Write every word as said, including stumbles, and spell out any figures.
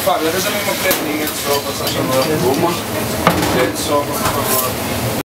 Fabio, adesso mi mettere lì sopra, sta solo la gomma. Sopra, per favore.